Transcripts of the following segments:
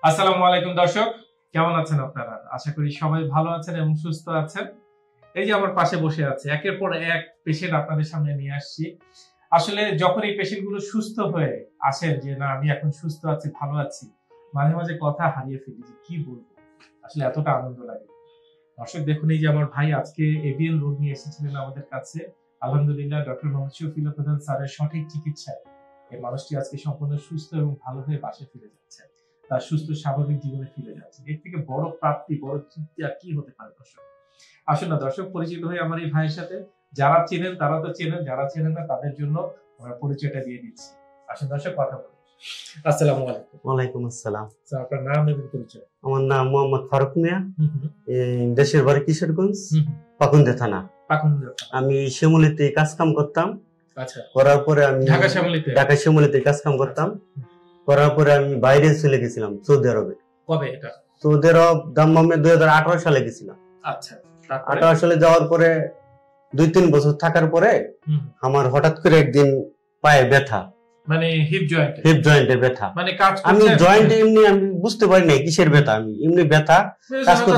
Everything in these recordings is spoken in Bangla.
আসসালামু আলাইকুম দর্শক, কেমন আছেন আপনারা? আশা করি সবাই ভালো আছেন এবং সুস্থ আছেন। এই যে আমার পাশে বসে আছে, একের পর এক পেশেন্ট আপনাদের সামনে নিয়ে আসছি। আসলে যখন এই পেশেন্ট গুলো সুস্থ হয়ে আসেন যে না আমি এখন সুস্থ আছি, ভালো আছি, মাঝে মাঝে কথা হারিয়ে ফেলি যে কি বলবো, আসলে এতটা আনন্দ লাগে। দর্শক দেখুন, এই যে আমার ভাই আজকে এভিএন রোগ নিয়ে এসেছিলেন আমাদের কাছে। আলহামদুলিল্লাহ ডক্টর মোহাম্মদ শফিউল্লাহ প্রধান স্যারের সঠিক চিকিৎসায় এই মানুষটি আজকে সম্পূর্ণ সুস্থ এবং ভালো হয়ে বাসায় ফিরে যাচ্ছে, তার সুস্থ স্বাভাবিক জীবনে ফিরে যাচ্ছে। এর থেকে বড় প্রাপ্তি, বড় তৃপ্তি আর কি হতে পারে দর্শক? আসুন না দর্শক, পরিচিত হয়ে আমার এই ভাইয়ের সাথে। যারা চেনেন তারা তো চেনেন, যারা চেনেন না তাদের জন্য আমরা পরিচয়টা দিয়ে দিচ্ছি। আসুন দর্শক, কথা বলি। আসসালামু আলাইকুম। ওয়ালাইকুম আসসালাম। স্যার আপনার নাম এবং পরিচয়? আমার নাম মোহাম্মদ ফারুক মিয়া, দেশের বাড়ি কিশোরগঞ্জ, পাকুন্দে থানা। আমি শ্যামলীতে কাজ কাম করতাম। আচ্ছা। করার পরে আমি ঢাকা শ্যামলীতে কাজ কাম করতাম। করার পরে আমি বাইরে চলে গেছিলাম সৌদি আরবে। কবে এটা? সৌদি আরব দাম্মামে 2018 সালে গেছিলাম। আচ্ছা। 18 সালে যাওয়ার পরে 2-3 বছর থাকার পরে আমার হঠাৎ করে একদিন পায়ে ব্যথা, মানে হিপ জয়েন্টের ব্যথা। মানে আমি জয়েন্ট এমনি আমি বুঝতে পারি না কিসের ব্যথা, আমি এমনি ব্যথা কাজ করতে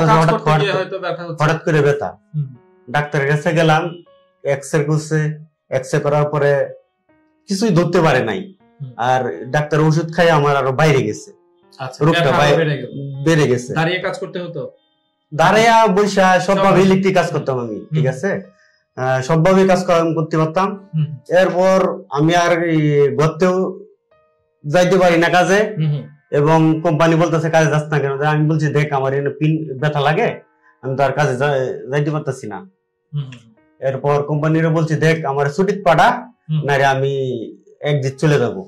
হঠাৎ করে ব্যথা। ডাক্তারের কাছে গেলাম, এক্সরে করছে, এক্সরে করার পরে কিছুই ধরতে পারে নাই। আর ডাক্তার ওষুধ খাই আমার আরো বাইরে গেছে, রোগটা বেড়ে গেছে। দাঁড়িয়ে কাজ করতে হতো, দাঁড়িয়ে বৈশা সবভাবে ইলেকট্রিক কাজ করতাম আমি, ঠিক আছে, সবভাবে কাজ করতে পারতাম। এরপর আমি আর ঘরতেও যাইতে পারি না কাজে, এবং কোম্পানি বলতেছে কাজে যাস না কেন? আমি বলছি দেখ আমার এখানে পিন ব্যথা লাগে, আমি তো আর কাজে যাইতে পারতেছি না। এরপর কোম্পানিরও বলছি দেখ আমার ছুটির পাঠা, না রে আমি একদিন চলে যাবো।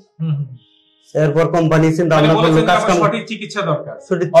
এরপর কোম্পানি চিন্তা ভাবনা করলো কাজ কাম, সঠিক চিকিৎসা দরকার,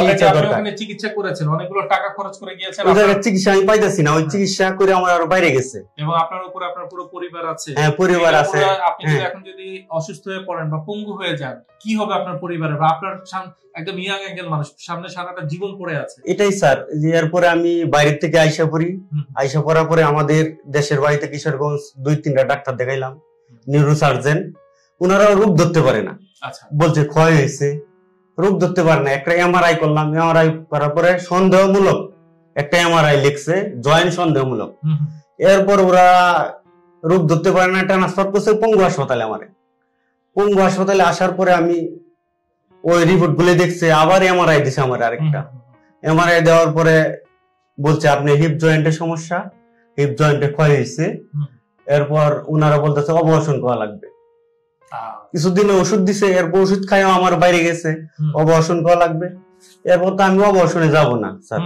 চিকিৎসা করেছেন, অনেকগুলো টাকা খরচ করে গিয়েছেন, ওই জায়গায় চিকিৎসা আমি পাইতেছি না। ওই চিকিৎসা করে আমার আরো বাইরে গেছে, এবং আপনার উপর আপনার পুরো পরিবার আছে। হ্যাঁ, পরিবার আছে। আপনি যদি এখন যদি অসুস্থ হয়ে পড়েন বা পঙ্গু হয়ে যান, কি হবে আপনার পরিবারের? বা আপনার একদম ইয়াং একজন মানুষ, সামনে সারাটা জীবন পড়ে আছে। এটাই স্যার, যে এরপরে আমি বাইরে থেকে আইসা পড়ি। আইসা পড়ার পরে আমাদের দেশের বাড়িতে কিশোরগঞ্জ 2-3টা ডাক্তার দেখাইলাম, নিউরো সার্জন। ওনারাও রোগ ধরতে পারে না, বলছে ক্ষয় হয়েছে, রোগ ধরতে পারে না। একটা এমআরআই করলাম, এমআরআই করার পরে সন্দেহমূলক একটা এমআরআই লিখছে, জয়েন্ট সন্দেহমূলক। এরপর ওরা রোগ ধরতে পারে না, ট্রান্সফার করছে পঙ্গু হাসপাতালে। আমার পঙ্গু হাসপাতালে আসার পরে আমি ওই রিপোর্ট গুলো দেখছে, আবার এমআরআই দিছে আমার আরেকটা। এমআরআই দেওয়ার পরে বলছে আপনি হিপ জয়েন্টের সমস্যা, হিপ জয়েন্টে ক্ষয় হয়েছে। এরপর ওনারা বলতেছে অপারেশন করা লাগবে। কিছুদিন ওষুধ দিছে, এরপর ওষুধ খাই আমার বাইরে গেছে, অপারেশন করা লাগবে। এরপর তো আমি অপারেশনে যাব না স্যার,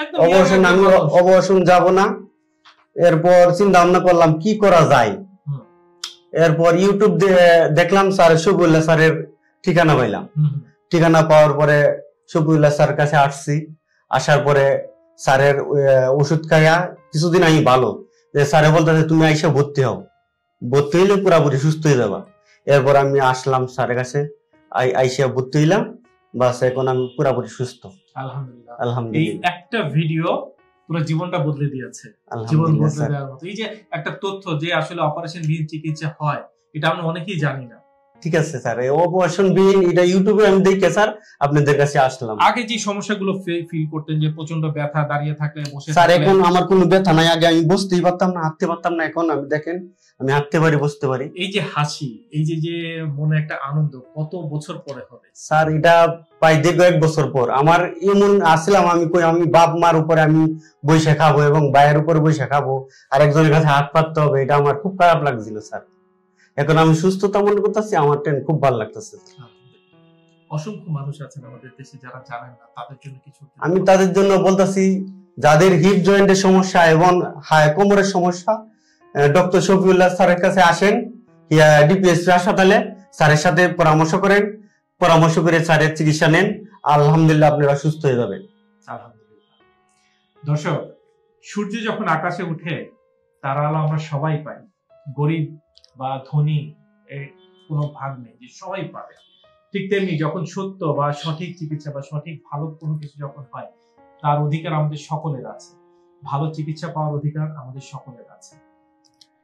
অপারেশন যাব না। এরপর চিন্তা ভাবনা করলাম কি করা যায়। এরপর ইউটিউব দেখলাম, স্যার শফিউল্লাহ স্যারের ঠিকানা পাইলাম। ঠিকানা পাওয়ার পরে শফিউল্লাহ স্যার কাছে আসছি। আসার পরে স্যারের ওষুধ খাইয়া কিছুদিন আমি ভালো, স্যারে বলতেছে তুমি আইসা ভর্তি হও, ভর্তি হইলে পুরাপুরি সুস্থ হয়ে যাবা। এরপর আমি আসলাম স্যারের কাছে, আইসা ভর্তি হইলাম, বাস এখন আমি পুরাপুরি সুস্থ। আলহামদুলিল্লাহ। আলহামদুলিল্লাহ। একটা ভিডিও পুরো জীবনটা বদলে দিয়েছে, জীবন বদলে দেওয়ার মতো। এই যে একটা তথ্য যে আসলে অপারেশন বিহীন চিকিৎসা হয়, এটা আমরা অনেকেই জানি না। ঠিক আছে স্যার, এই অপারেশন বিহীন এটা ইউটিউবে আমি দেখে স্যার আপনাদের কাছে আসলাম। আগে যে সমস্যাগুলো ফিল করতেন, যে প্রচন্ড ব্যথা, দাঁড়িয়ে থাকলে, বসে স্যার এখন আমার কোনো ব্যথা নাই। আগে আমি বসতেই পারতাম না, হাঁটতে পারতাম না। এখন আমি দেখেন আমি হাঁটতে পারি, বসতে পারি। এই যে হাসি, এই যে মনে একটা আনন্দ, কত বছর পরে হবে স্যার? এটা প্রায় দেখো 1 বছর পর। আমার এমন আসলাম, আমি বাপ মার উপরে আমি বৈশা খাবো এবং ভাইয়ের উপরে বৈশা খাবো, আর একজনের কাছে হাত পাততে হবে, এটা আমার খুব খারাপ লাগছিল স্যার। এখন আমি সুস্থতা মনে করতেছি, আমার খুব ভালো লাগতেছে। অসংখ্য মানুষ আছেন আমাদের দেশে যারা জানেন না, তাদের জন্য কিছু আমি তাদের জন্য বলতেছি, যাদের হিপ জয়েন্টের সমস্যা এবং কোমরের সমস্যা, ডক্টর শফিউল্লাহ স্যারের কাছে আসেন, ডিপিএসপি হাসপাতালে স্যারের সাথে পরামর্শ করেন, পরামর্শ করে স্যারের চিকিৎসা নেন। আলহামদুলিল্লাহ আপনারা সুস্থ হয়ে যাবেন। আলহামদুলিল্লাহ। দর্শক, সূর্য যখন আকাশে উঠে তার আলো আমরা সবাই পাই, গরিব বা ধনী এর কোনো ভাগ নেই, যে সবাই পাবে। ঠিক তেমনি যখন সত্য বা সঠিক চিকিৎসা বা সঠিক ভালো কোনো কিছু যখন হয়, তার অধিকার আমাদের সকলের আছে। ভালো চিকিৎসা পাওয়ার অধিকার আমাদের সকলের আছে।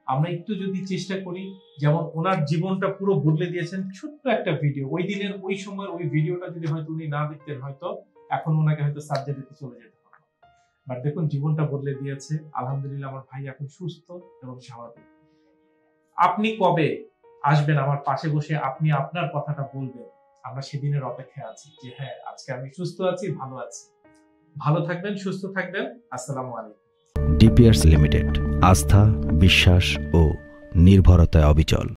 আমরা একটু যদি চেষ্টা করি, যেমন ওনার জীবনটা পুরো বদলে দিয়েছেন ছোট্ট একটা ভিডিও, ওই দিনের ওই সময় ওই ভিডিওটা যদি হয়তো উনি না দেখতেন, হয়তো এখন ওনাকে হয়তো সার্জারিতে চলে যেতে হবে। বাট দেখুন জীবনটা বদলে দিয়েছে। আলহামদুলিল্লাহ আমার ভাই এখন সুস্থ এবং স্বাভাবিক। আপনি কবে আসবেন আমার পাশে বসে আপনি আপনার কথাটা বলবেন? আমরা সেদিনের অপেক্ষায় আছি যে হ্যাঁ আজকে আমি সুস্থ আছি, ভালো আছি। ভালো থাকবেন, সুস্থ থাকবেন। আসসালামু আলাইকুম। ডিপিআরস লিমিটেড, আস্থা, বিশ্বাস ও নির্ভরতায় অবিচল।